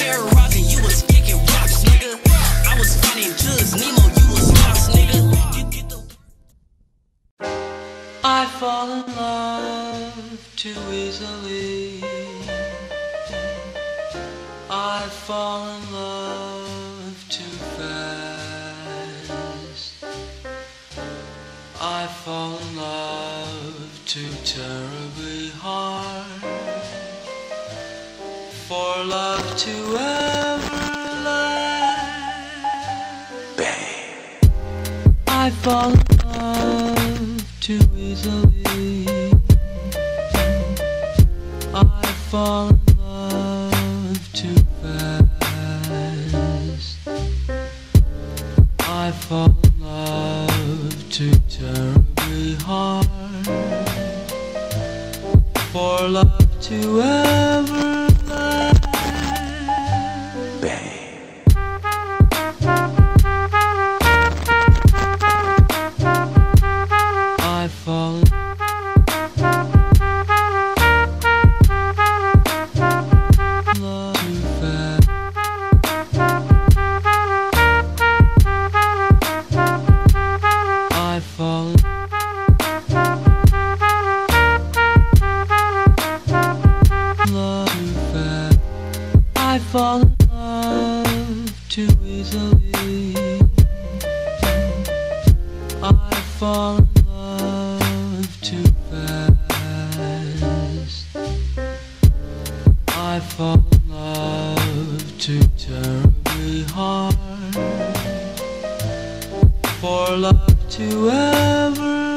terrorizing, you was kicking rocks, nigga. I was fighting jugs, Nemo, you was lost, nigga. I fall in love too easily. I fall in love too fast. I fall in love too terribly hard for love to ever last. Bang. I fall in love too easily. I fall in love too fast. I fall in love too terribly hard for love to ever last. Bang. I fall in love too fast. I fall in love too fast. I fall in love too easily. I fall in love too fast. I fall in love too terribly hard for love to ever